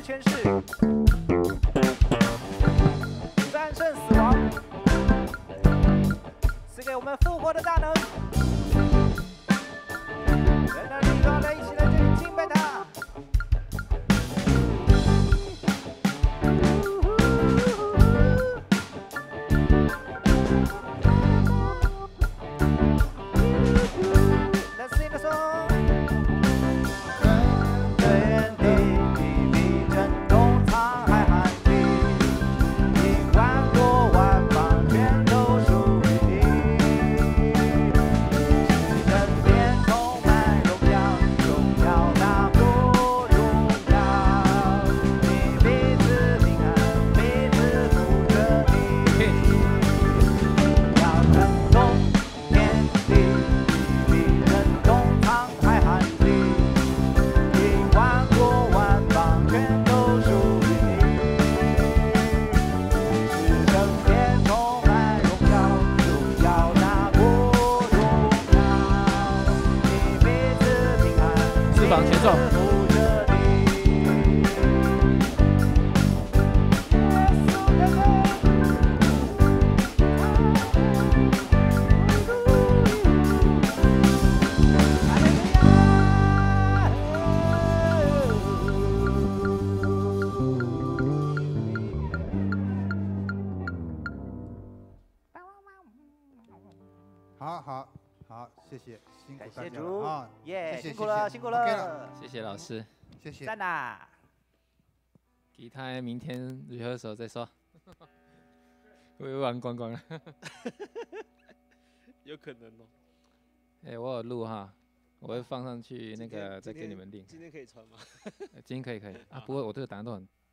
诠释，战胜死亡，赐给我们复活的大能。人的力量，人一起来这里敬拜他。Let's sing a song。天地比震动沧海撼地，你万国万邦全都属于你。人间充满荣耀，荣耀大过荣耀，你彼此平安，彼此扶着你。要震动天地，比震动沧海撼地，你万国万邦全都属于你。人间充满荣耀，荣耀大过荣耀，你彼此平安， 翅膀前奏。 扶着你。 好，谢谢，辛苦感大家谢主了啊！ 耶， 谢谢辛苦了， 谢谢辛苦 OK 了， 谢谢老师。 谢谢。 赞呐！ 吉他明天rehearsal再说，会不会玩光光了？ 有可能哦。 哎，我有录哈，我会放上去那个再给你们练。 今天可以穿吗？ 今天可以啊，不过我这个档案都很